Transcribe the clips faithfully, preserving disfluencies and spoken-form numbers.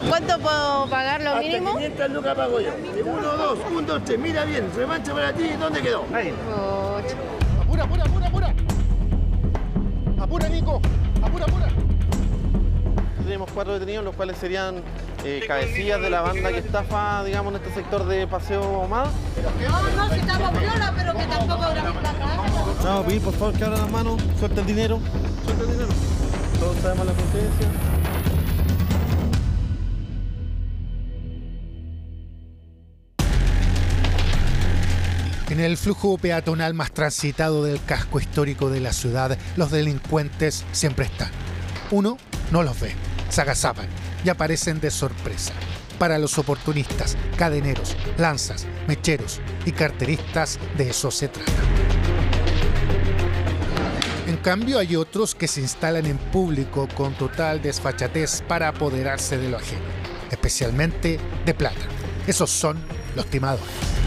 ¿Cuánto puedo pagar lo mínimo? Hasta quinientas lucas pago yo. Uno, dos, uno, dos, tres. Mira bien, revancha para ti. ¿Dónde quedó? Ahí. Ocho. Apura, apura, apura, apura. Apura, Nico. Apura, apura. Tenemos cuatro detenidos, los cuales serían eh, cabecillas de la banda que estafa, digamos, en este sector de Paseo Ahumada. No, no, si estamos viola, pero que tampoco habrá que pagar. Vamos a pedir, por favor, que abran las manos, suelta el dinero. Suelta el dinero. Todos sabemos la sentencia. En el flujo peatonal más transitado del casco histórico de la ciudad, los delincuentes siempre están. Uno no los ve, se agazapan y aparecen de sorpresa. Para los oportunistas, cadeneros, lanzas, mecheros y carteristas, de eso se trata. En cambio, hay otros que se instalan en público con total desfachatez para apoderarse de lo ajeno, especialmente de plata. Esos son los timadores.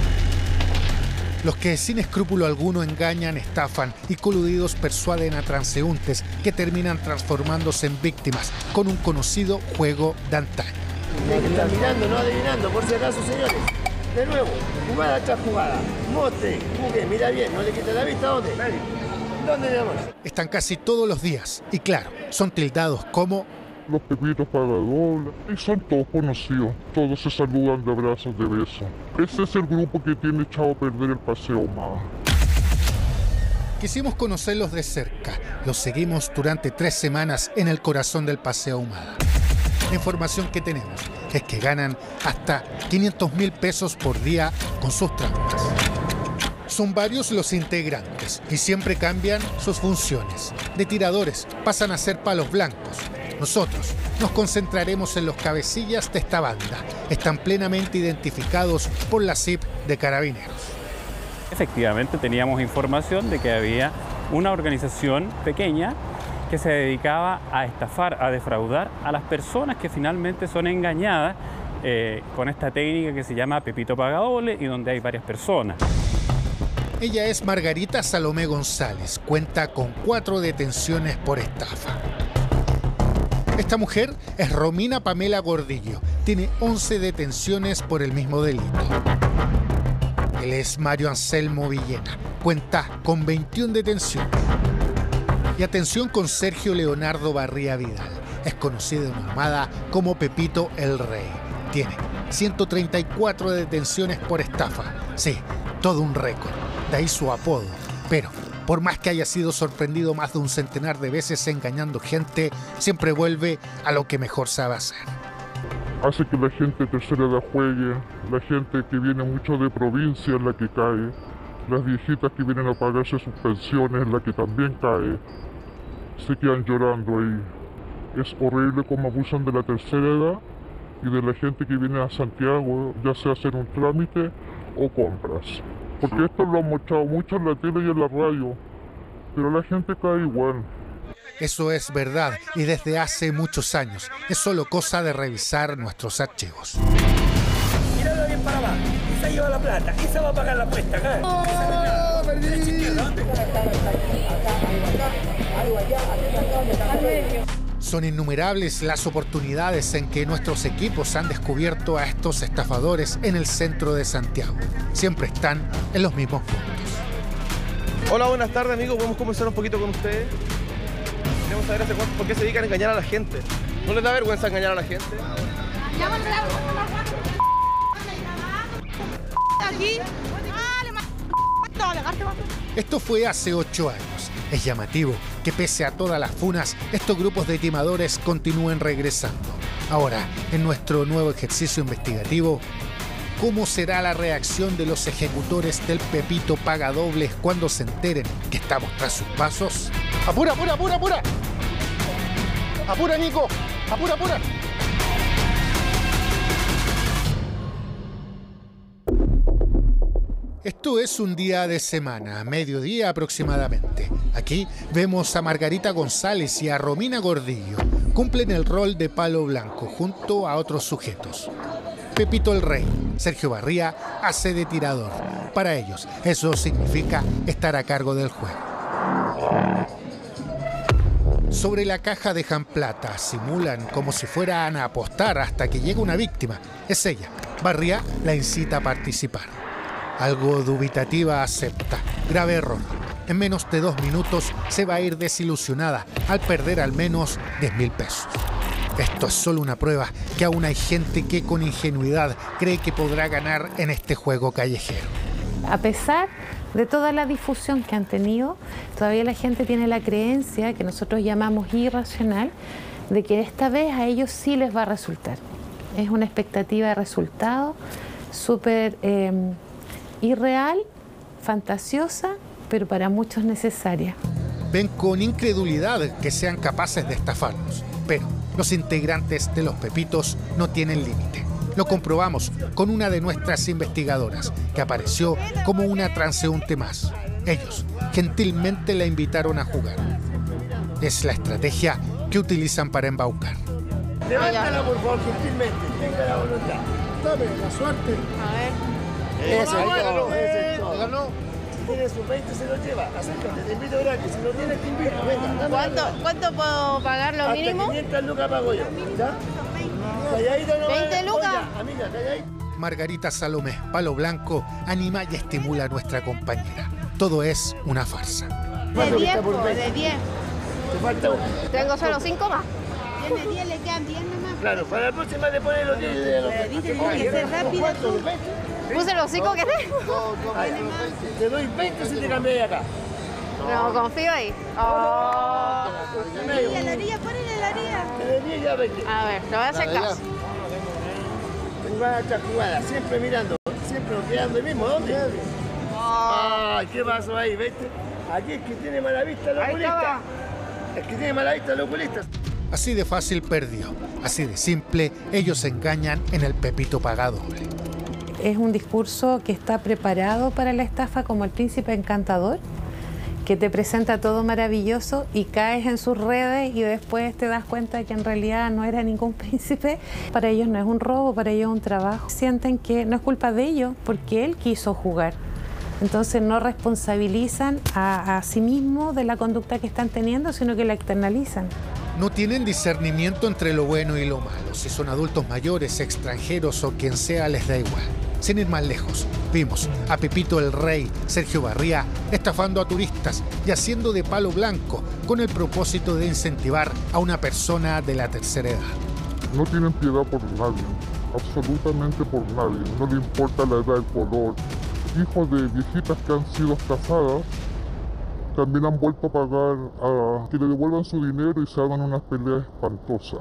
Los que sin escrúpulo alguno engañan, estafan y coludidos persuaden a transeúntes que terminan transformándose en víctimas con un conocido juego de antaño. Hay que estar mirando, no adivinando, por si acaso, señores. De nuevo, jugada tras jugada. Mote, jugue, mira bien, no le quita la vista. ¿Dónde? ¿Dónde, mi amor? Están casi todos los días y claro, son tildados como los Pepitos Pagadobles, y son todos conocidos, todos se saludan de abrazos, de besos. Ese es el grupo que tiene echado a perder el Paseo Ahumada. Quisimos conocerlos de cerca, los seguimos durante tres semanas en el corazón del Paseo Ahumada. La información que tenemos es que ganan hasta quinientos mil pesos por día con sus trampas. Son varios los integrantes y siempre cambian sus funciones. De tiradores pasan a ser palos blancos. Nosotros nos concentraremos en los cabecillas de esta banda. Están plenamente identificados por la C I P de Carabineros. Efectivamente, teníamos información de que había una organización pequeña que se dedicaba a estafar, a defraudar a las personas que finalmente son engañadas eh, con esta técnica que se llama Pepito Pagadoble y donde hay varias personas. Ella es Margarita Salomé González. Cuenta con cuatro detenciones por estafa. Esta mujer es Romina Pamela Gordillo. Tiene once detenciones por el mismo delito. Él es Mario Anselmo Villena. Cuenta con veintiuna detenciones. Y atención con Sergio Leonardo Barría Vidal. Es conocido en Ahumada como Pepito el Rey. Tiene ciento treinta y cuatro detenciones por estafa. Sí, todo un récord. De ahí su apodo. Pero por más que haya sido sorprendido más de un centenar de veces engañando gente, siempre vuelve a lo que mejor sabe hacer. Hace que la gente tercera edad juegue, la gente que viene mucho de provincia es la que cae, las viejitas que vienen a pagarse sus pensiones es la que también cae. Se quedan llorando ahí. Es horrible cómo abusan de la tercera edad y de la gente que viene a Santiago, ya sea hacer un trámite o compras. Porque esto lo han mostrado mucho en la tele y en la radio, pero la gente cae igual. Eso es verdad y desde hace muchos años. Es solo cosa de revisar nuestros archivos. Míralo bien para abajo. Esa lleva la plata. Esa va a pagar la apuesta acá. ¡Oh, perdí! Son innumerables las oportunidades en que nuestros equipos han descubierto a estos estafadores en el centro de Santiago. Siempre están en los mismos puntos. Hola, buenas tardes, amigos. ¿Podemos conversar un poquito con ustedes? Queremos saber hace cuánto, por qué se dedican a engañar a la gente. ¿No les da vergüenza engañar a la gente? Esto fue hace ocho años. Es llamativo que pese a todas las funas, estos grupos de timadores continúen regresando. Ahora, en nuestro nuevo ejercicio investigativo, ¿cómo será la reacción de los ejecutores del Pepito Pagadobles cuando se enteren que estamos tras sus pasos? ¡Apura, apura, apura, apura! ¡Apura, Nico! ¡Apura, apura! Esto es un día de semana, mediodía aproximadamente. Aquí vemos a Margarita González y a Romina Gordillo. Cumplen el rol de palo blanco junto a otros sujetos. Pepito el Rey, Sergio Barría, hace de tirador. Para ellos, eso significa estar a cargo del juego. Sobre la caja dejan plata, simulan como si fueran a apostar hasta que llega una víctima. Es ella. Barría la incita a participar. Algo dubitativa acepta. Grave error. En menos de dos minutos se va a ir desilusionada al perder al menos diez mil pesos. Esto es solo una prueba que aún hay gente que con ingenuidad cree que podrá ganar en este juego callejero. A pesar de toda la difusión que han tenido, todavía la gente tiene la creencia, que nosotros llamamos irracional, de que esta vez a ellos sí les va a resultar. Es una expectativa de resultado súper eh, irreal, fantasiosa, pero para muchos necesaria. Ven con incredulidad que sean capaces de estafarnos, pero los integrantes de los Pepitos no tienen límite. Lo comprobamos con una de nuestras investigadoras, que apareció como una transeúnte más. Ellos gentilmente la invitaron a jugar. Es la estrategia que utilizan para embaucar. Levántala, por favor, gentilmente. Tenga la voluntad. Dame la suerte. A ver. Eso, ganó. Eso, Ganó. Si tienes un veinte, se lo lleva. Acércate, te invito gratis. Si no tienes, te invito. Venga, dame. ¿Cuánto, ¿Cuánto puedo pagar lo Hasta mínimo? quinientas lucas pago yo. ¿Ya? Calladito no. ¿veinte lucas? Oiga, amiga, calladito. Margarita Salomé, Palo Blanco, anima y estimula a nuestra compañera. Todo es una farsa. De diez, po, de diez. Te falta uno. Tengo solo cinco más. Tiene diez, le quedan diez nomás. Claro, para la próxima le pones los diez de los Viste, tiene que ser rápido tú. Puse los cinco que tengo. Ay, te doy veinte si te cambias acá. No, confío ahí. Oh. Medio. La orilla, ponele la orilla. Te de diez ya veinte. A ver, le voy a hacer caso. Jugada tras jugada, siempre mirando, siempre quedando el mismo. ¿Dónde? Ay, ¿qué pasó ahí? ¿Viste? Aquí es que tiene mala vista el oculista. Es que tiene mala vista el oculista. Así de fácil perdió, así de simple, ellos se engañan en el Pepito Paga Doble. Es un discurso que está preparado para la estafa, como el príncipe encantador, que te presenta todo maravilloso y caes en sus redes y después te das cuenta que en realidad no era ningún príncipe. Para ellos no es un robo, para ellos es un trabajo. Sienten que no es culpa de ellos porque él quiso jugar. Entonces no responsabilizan a, a sí mismos de la conducta que están teniendo, sino que la externalizan. No tienen discernimiento entre lo bueno y lo malo. Si son adultos mayores, extranjeros o quien sea, les da igual. Sin ir más lejos, vimos a Pepito el Rey, Sergio Barría, estafando a turistas y haciendo de palo blanco con el propósito de incentivar a una persona de la tercera edad. No tienen piedad por nadie, absolutamente por nadie. No le importa la edad, el color. Hijos de viejitas que han sido estafadas también han vuelto a pagar a que le devuelvan su dinero y se hagan unas peleas espantosas.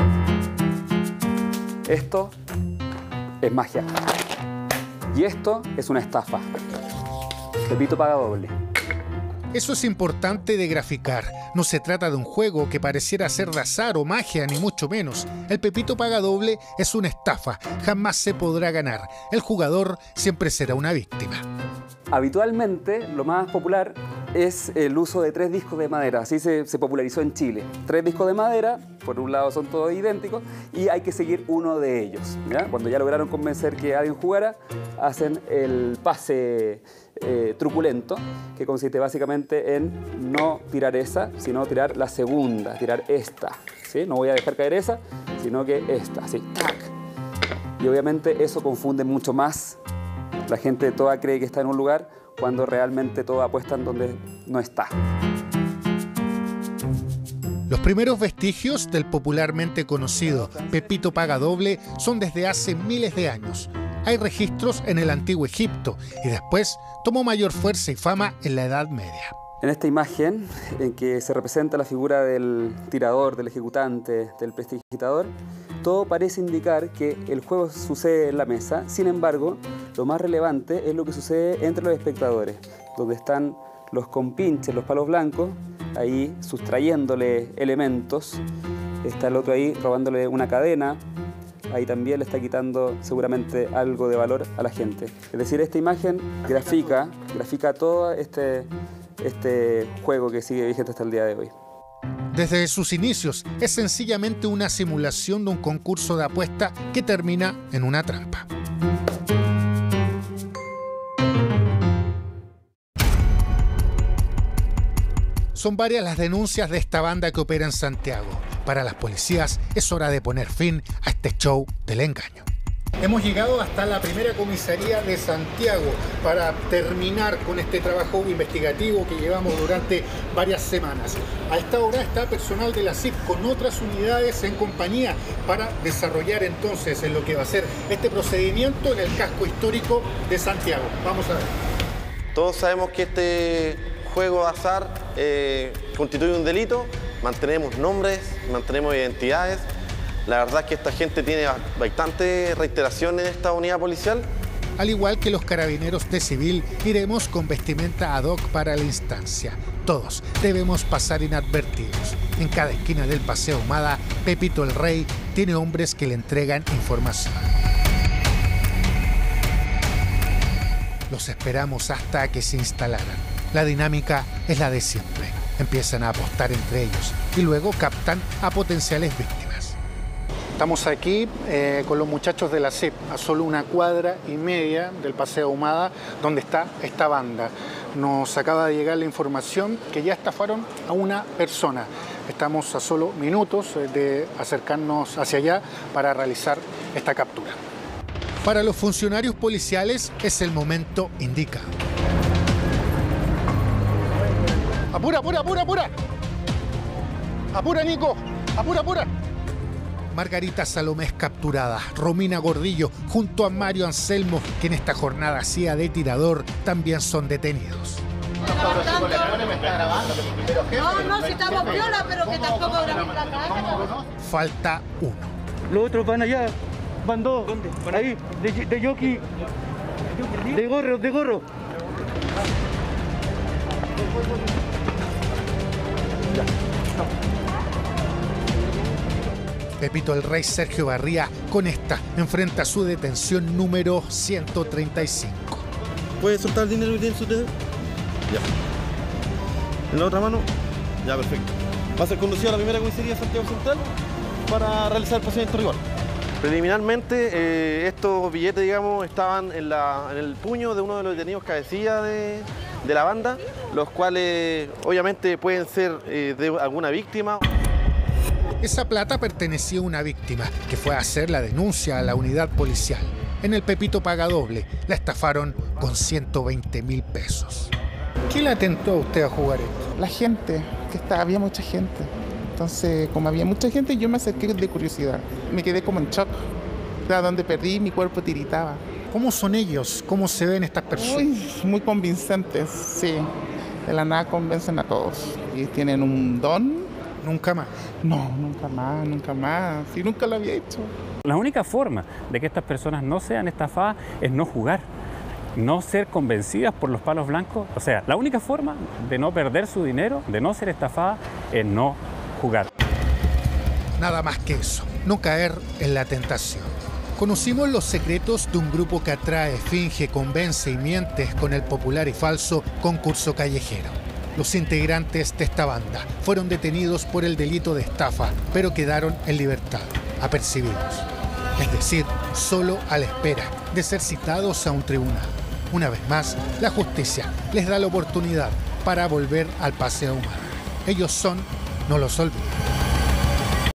Esto es magia. Y esto es una estafa. Pepito Paga Doble. Eso es importante de graficar. No se trata de un juego que pareciera ser de azar o magia, ni mucho menos. El Pepito Paga Doble es una estafa. Jamás se podrá ganar. El jugador siempre será una víctima. Habitualmente, lo más popular es el uso de tres discos de madera. Así se, se popularizó en Chile. Tres discos de madera, por un lado son todos idénticos, y hay que seguir uno de ellos, ¿ya? Cuando ya lograron convencer que alguien jugara, hacen el pase eh, truculento, que consiste básicamente en no tirar esa, sino tirar la segunda, tirar esta, ¿sí? No voy a dejar caer esa, sino que esta, así, ¡tac! Y obviamente eso confunde mucho más. La gente toda cree que está en un lugar cuando realmente todos apuestan donde no está. Los primeros vestigios del popularmente conocido Pepito Paga Doble son desde hace miles de años. Hay registros en el antiguo Egipto y después tomó mayor fuerza y fama en la Edad Media. En esta imagen, en que se representa la figura del tirador, del ejecutante, del prestidigitador, todo parece indicar que el juego sucede en la mesa. Sin embargo, lo más relevante es lo que sucede entre los espectadores, donde están los compinches, los palos blancos, ahí sustrayéndole elementos. Está el otro ahí robándole una cadena. Ahí también le está quitando seguramente algo de valor a la gente. Es decir, esta imagen grafica, grafica todo este, este juego que sigue vigente hasta el día de hoy. Desde sus inicios es sencillamente una simulación de un concurso de apuesta que termina en una trampa. Son varias las denuncias de esta banda que opera en Santiago. Para las policías es hora de poner fin a este show del engaño. Hemos llegado hasta la primera comisaría de Santiago para terminar con este trabajo investigativo que llevamos durante varias semanas. A esta hora está personal de la C I P con otras unidades en compañía para desarrollar entonces en lo que va a ser este procedimiento en el casco histórico de Santiago. Vamos a ver. Todos sabemos que este juego de azar eh, constituye un delito. Mantenemos nombres, mantenemos identidades. La verdad es que esta gente tiene bastante reiteración en esta unidad policial. Al igual que los carabineros de civil, iremos con vestimenta ad hoc para la instancia. Todos debemos pasar inadvertidos. En cada esquina del Paseo Ahumada, Pepito el Rey tiene hombres que le entregan información. Los esperamos hasta que se instalaran. La dinámica es la de siempre. Empiezan a apostar entre ellos y luego captan a potenciales víctimas. Estamos aquí eh, con los muchachos de la C I P, a solo una cuadra y media del Paseo Ahumada, donde está esta banda. Nos acaba de llegar la información que ya estafaron a una persona. Estamos a solo minutos de acercarnos hacia allá para realizar esta captura. Para los funcionarios policiales es el momento indicado. ¡Apura, apura, apura, apura! ¡Apura, Nico! ¡Apura, apura! Margarita Salomé es capturada. Romina Gordillo junto a Mario Anselmo, que en esta jornada hacía de tirador, también son detenidos. No, no, si estamos viola, pero que tampoco grabamos la cámara. Falta uno. Los otros van allá, van dos. ¿Dónde? Ahí, de, de jockey, de gorro, de gorro. Pepito el Rey Sergio Barría con esta enfrenta su detención número ciento treinta y cinco. ¿Puede soltar el dinero que tiene en su dedo? Ya. ¿En la otra mano? Ya, perfecto. Va a ser conducido a la primera comisaría de Santiago Central para realizar el procedimiento rigor. Preliminarmente, eh, estos billetes, digamos, estaban en, la, en el puño de uno de los detenidos cabecilla de, de la banda, los cuales obviamente pueden ser eh, de alguna víctima. Esa plata pertenecía a una víctima que fue a hacer la denuncia a la unidad policial. En el Pepito Pagadoble la estafaron con ciento veinte mil pesos. ¿Qué le atentó a usted a jugar esto? La gente, que estaba, había mucha gente. Entonces, como había mucha gente, yo me acerqué de curiosidad. Me quedé como en shock. Era donde perdí, mi cuerpo tiritaba. ¿Cómo son ellos? ¿Cómo se ven estas personas? Uy, muy convincentes, sí. De la nada convencen a todos. Y tienen un don. ¿Nunca más? No, nunca más, nunca más. Y nunca lo había hecho. La única forma de que estas personas no sean estafadas es no jugar, no ser convencidas por los palos blancos. O sea, la única forma de no perder su dinero, de no ser estafadas, es no jugar. Nada más que eso, no caer en la tentación. Conocimos los secretos de un grupo que atrae, finge, convence y miente con el popular y falso concurso callejero. Los integrantes de esta banda fueron detenidos por el delito de estafa, pero quedaron en libertad, apercibidos. Es decir, solo a la espera de ser citados a un tribunal. Una vez más, la justicia les da la oportunidad para volver al Paseo Ahumada. Ellos son, no los olviden.